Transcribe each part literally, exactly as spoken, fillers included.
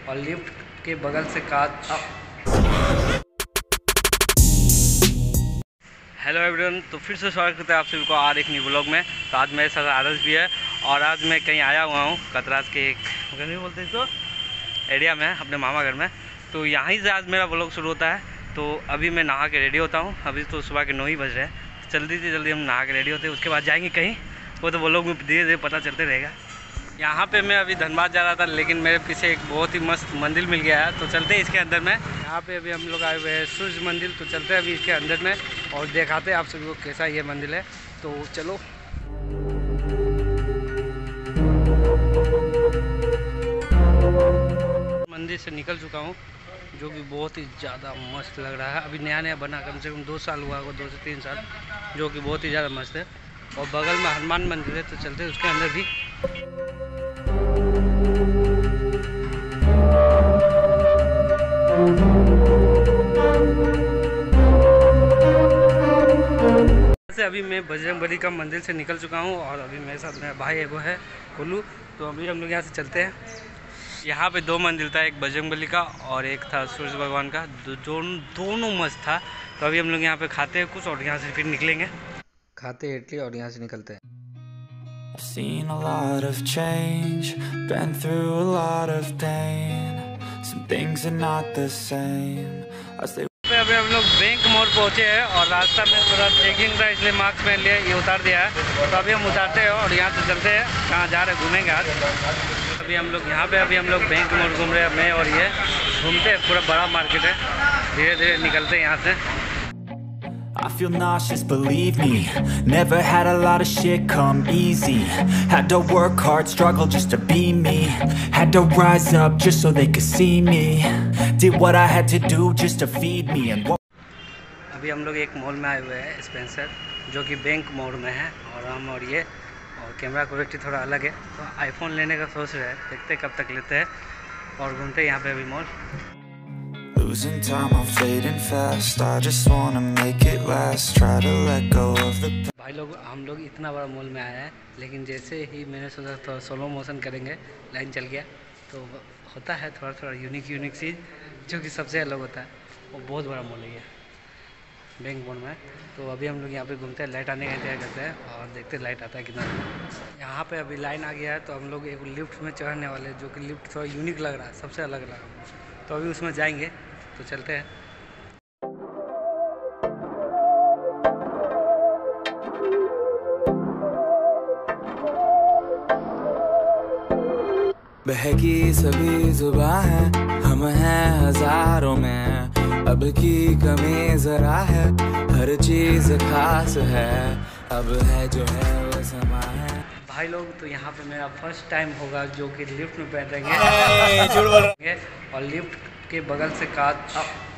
और लिफ्ट के बगल से कांच। हेलो एवरीवन, तो फिर से स्वागत करते हैं आप सभी को आज एक न्यू ब्लॉग में। तो आज मेरे साथ आदर्श भी है और आज मैं कहीं आया हुआ हूँ कतरास के एक नहीं बोलते इसको एरिया में, अपने मामा घर में। तो यहीं से आज मेरा ब्लॉग शुरू होता है। तो अभी मैं नहा के रेडी होता हूँ। अभी तो सुबह के नौ ही बज रहे हैं। जल्दी से जल्दी हम नहा के रेडी होते हैं, उसके बाद जाएंगे कहीं। वो तो ब्लॉग में धीरे धीरे पता चलते रहेगा। यहाँ पे मैं अभी धनबाद जा रहा था, लेकिन मेरे पीछे एक बहुत ही मस्त मंदिर मिल गया है। तो चलते हैं इसके अंदर में। यहाँ पे अभी हम लोग आए हुए हैं सूर्य मंदिर। तो चलते हैं अभी इसके अंदर में और दिखाते हैं आप सभी को कैसा ये मंदिर है। तो चलो। मंदिर से निकल चुका हूँ, जो कि बहुत ही ज़्यादा मस्त लग रहा है। अभी नया नया बना, कम से कम दो साल हुआ होगा, दो से तीन साल, जो कि बहुत ही ज़्यादा मस्त है। और बगल में हनुमान मंदिर है, तो चलते हैं उसके अंदर भी। से अभी मैं बजरंगबली का मंदिर से निकल चुका हूँ और अभी मेरे साथ मेरा भाई है, वो है कोलू। तो अभी हम लोग यहाँ से चलते हैं। यहाँ पे दो मंदिर था, एक बजरंगबली का और एक था सूर्य भगवान का। दो, दोनों मस्त था। तो अभी हम लोग यहाँ पे खाते हैं कुछ और यहाँ से फिर निकलेंगे। खाते इडली और यहाँ से निकलते हैं। I've seen a lot of change, been through a lot of pain. Some things are not the same as they पे अभी हम लोग बैंक मोड़ पहुँचे हैं और रास्ता में थोड़ा चेकिंग था, इसलिए मास्क पहन लिया, ये उतार दिया है। तो अभी हम उतारते हैं और यहाँ से चलते हैं कहाँ जा रहे हैं, घूमेंगे आज। अभी हम लोग यहाँ पे अभी हम लोग बैंक मोड़ घूम रहे हैं, मैं और ये घूमते हैं। पूरा बड़ा मार्केट है, धीरे धीरे निकलते हैं यहाँ से। I feel nauseous, believe me. Never had a lot of shit come easy. Had to work hard, struggle just to be me. Had to rise up just so they could see me. Did what I had to do just to feed me and what... अभी हम लोग एक mall में आए हुए हैं, Spencer, जो कि बैंक मोड़ में है। और हम और ये और कैमरा क्वालिटी थोड़ा अलग है, तो आईफोन लेने का सोच रहे हैं, देखते हैं कब तक लेते हैं। और घूमते हैं यहाँ पे अभी mall. Losing time, I'm fading fast. I just wanna make it last. Try to let go of the... भाई लोग, हम लोग इतना बड़ा मॉल में आया है, लेकिन जैसे ही मैंने सोचा थोड़ा स्लो मोशन करेंगे, लाइन चल गया। तो होता है थोड़ा थोड़ा यूनिक यूनिक चीज़, जो कि सबसे अलग होता है। वो बहुत बड़ा मॉल है ये, बैंक मॉल में। तो अभी हम लोग यहाँ पे घूमते हैं, लाइट आने का इंतजार करते हैं और देखते हैं लाइट आता है कितना। यहाँ पे अभी लाइन आ गया है, तो हम लोग एक लिफ्ट में चढ़ने वाले हैं, जो कि लिफ्ट थोड़ा यूनिक लग रहा है, सबसे अलग लगा। तो अभी उसमें जाएंगे, तो चलते हैं। बहकी सभी जुबां है, हम हैं हजारों में। अब की कमी जरा है, हर चीज खास है। अब है जो है वो समा है। भाई लोग, तो यहाँ पे मेरा फर्स्ट टाइम होगा जो कि लिफ्ट में बैठेंगे और लिफ्ट के बगल से कांच।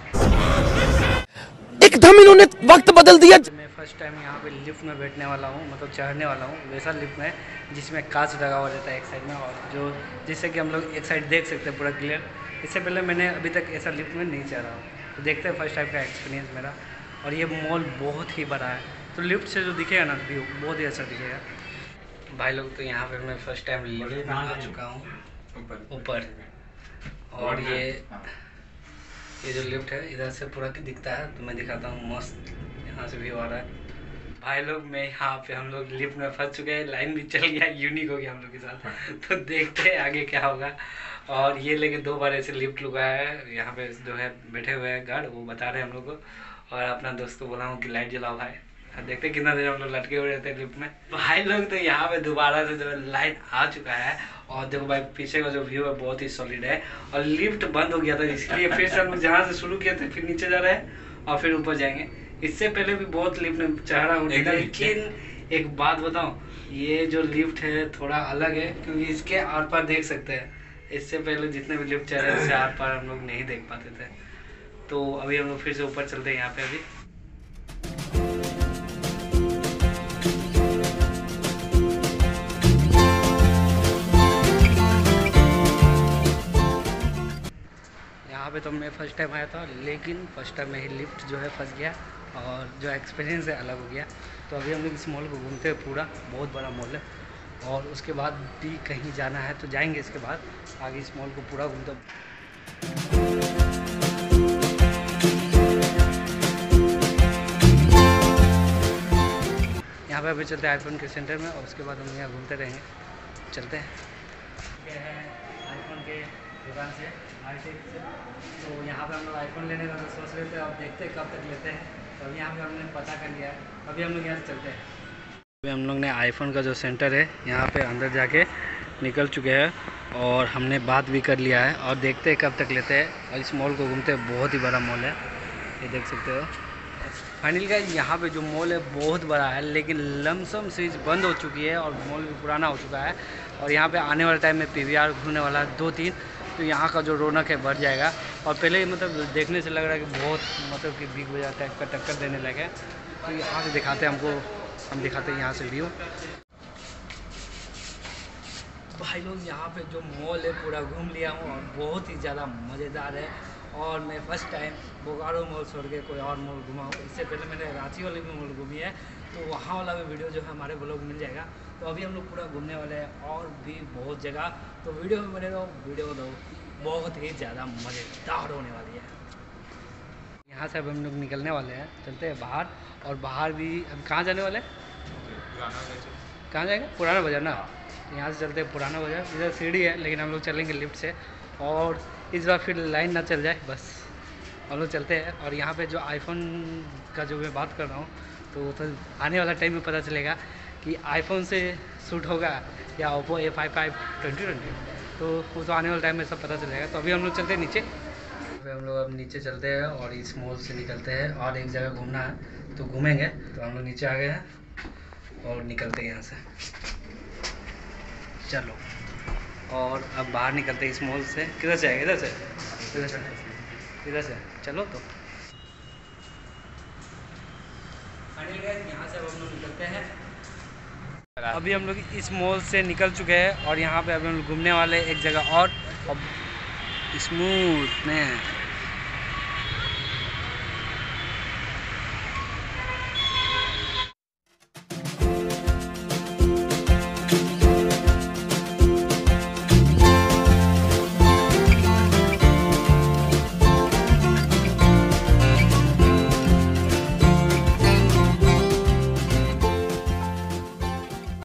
एकदम इन्होंने वक्त बदल दिया। मैं फर्स्ट टाइम यहाँ पे लिफ्ट में बैठने वाला हूँ, मतलब चढ़ने वाला हूँ वैसा लिफ्ट में, जिसमें कांच लगा हुआ रहता है एक साइड में, और जो जिससे कि हम लोग एक साइड देख सकते हैं पूरा क्लियर। इससे पहले मैंने अभी तक ऐसा लिफ्ट में नहीं चढ़ा हूँ, तो देखते हैं फर्स्ट टाइम का एक्सपीरियंस मेरा। और ये मॉल बहुत ही बड़ा है, तो लिफ्ट से जो दिखेगा ना व्यू बहुत ही अच्छा दिखेगा। भाई लोग, तो यहाँ पे मैं फर्स्ट टाइम लिफ्ट में आ चुका हूँ ऊपर। और ये ये जो लिफ्ट है इधर से पूरा दिखता है, तो मैं दिखाता हूँ। मस्त यहाँ से व्यू आ रहा है। भाई लोग, मैं यहाँ पे हम लोग लिफ्ट में फंस चुके हैं, लाइन भी चल गया, यूनिक हो गया हम लोग के साथ। तो देखते हैं आगे क्या होगा। और ये लेके दो बार ऐसे लिफ्ट लगाया है, यहाँ पे जो है बैठे हुए हैं गार्ड, वो बता रहे हैं हम लोग को। और अपना दोस्त को बोला हूँ कि लाइट जलाओ भाई। देखते कितना देर हम लोग लटके हुए रहते हैं लिफ्ट में। भाई लोग, तो यहाँ पे दोबारा से जो लाइन आ चुका है। और देखो भाई, पीछे का जो व्यू है बहुत ही सॉलिड है। और लिफ्ट बंद हो गया था, इसलिए फिर से हम लोग जहाँ से शुरू किए थे फिर नीचे जा रहे हैं और फिर ऊपर जाएंगे। इससे पहले भी बहुत लिफ्ट में चढ़ा हूँ, लेकिन एक बात बताऊँ, ये जो लिफ्ट है थोड़ा अलग है, क्योंकि इसके आर पार देख सकते हैं। इससे पहले जितने भी लिफ्ट चढ़े उससे आर पार हम लोग नहीं देख पाते थे। तो अभी हम लोग फिर से ऊपर चलते हैं यहाँ पे अभी। यहाँ पे तो मैं फर्स्ट टाइम आया था, लेकिन फर्स्ट टाइम में ही लिफ्ट जो है फंस गया और जो एक्सपीरियंस है अलग हो गया। तो अभी हम लोग इस मॉल को घूमते हैं, पूरा बहुत बड़ा मॉल है। और उसके बाद भी कहीं जाना है तो जाएंगे, इसके बाद आगे इस मॉल को पूरा घूमते। यहाँ पे अभी चलते हैं आईफोन के सेंटर में और उसके बाद हम यहाँ घूमते रहेंगे। चलते हैं। ये है आईफोन के दुकान से आईटेक से, तो यहाँ पे हम लोग आईफोन लेने का तो सोच रहे थे, अब देखते हैं कब तक लेते हैं। तो अभी यहाँ पे हमने पता कर लिया है, अभी हम लोग यहाँ से चलते हैं। अभी हम लोग ने आईफोन का जो सेंटर है यहाँ पे अंदर जाके निकल चुके हैं और हमने बात भी कर लिया है और देखते हैं कब तक लेते हैं। और इस मॉल को घूमते हैं, बहुत ही बड़ा मॉल है, ये देख सकते हो। फाइनली गाइस यहाँ पे जो मॉल है बहुत बड़ा है, लेकिन लमसम सीरीज बंद हो चुकी है और मॉल भी पुराना हो चुका है। और यहाँ पे आने वाले टाइम में पीवीआर घूमने वाला है दो तीन, तो यहाँ का जो रौनक है बढ़ जाएगा। और पहले ही मतलब देखने से लग रहा है कि बहुत मतलब कि बिग बाजार टाइप का टक्कर देने लगे। तो यहाँ से दिखाते हैं हमको, हम दिखाते हैं यहाँ से व्यू। भाई लोग यहाँ पे जो मॉल है पूरा घूम लिया हूँ और बहुत ही ज़्यादा मज़ेदार है। और मैं फर्स्ट टाइम बोकारो मॉल छोड़ के कोई और मॉल घुमा हूँ। इससे पहले मैंने रांची वाली भी मॉल घूमी है, तो वहाँ वाला भी वीडियो जो है हमारे ब्लॉग मिल जाएगा। तो अभी हम लोग पूरा घूमने वाले हैं और भी बहुत जगह, तो वीडियो में बने रहो, वीडियो दो, बहुत ही ज़्यादा मज़ेदार होने वाली है। यहाँ से अब हम लोग निकलने वाले हैं, चलते हैं बाहर। और बाहर भी अब कहाँ जाने वाले हैं, कहाँ जाएंगे, पुराना बाज़ार ना। यहाँ से चलते हैं पुराना बाज़ार, इधर सीढ़ी है लेकिन हम लोग चलेंगे लिफ्ट से। और इस बार फिर लाइन ना चल जाए, बस हम लोग चलते हैं। और यहाँ पे जो आईफोन का जो मैं बात कर रहा हूँ, तो वो तो आने वाला टाइम में पता चलेगा कि आईफोन से शूट होगा या Oppo A five five twenty twenty, तो वो तो आने वाले टाइम में सब पता चलेगा। तो अभी हम लोग चलते हैं नीचे। अभी हम लोग अब नीचे चलते हैं और इस मॉल से निकलते हैं और एक जगह घूमना है, तो घूमेंगे। तो हम लोग नीचे आ गए हैं और निकलते हैं यहाँ से, चलो। और अब बाहर निकलते हैं इस मॉल से। किधर से आएगा, इधर से, इधर से, इधर से चलो। तो यहाँ से अब हम लोग निकलते हैं। अभी हम लोग इस मॉल से निकल चुके हैं और यहाँ पे अभी हम लोग घूमने वाले एक जगह और स्मूथ में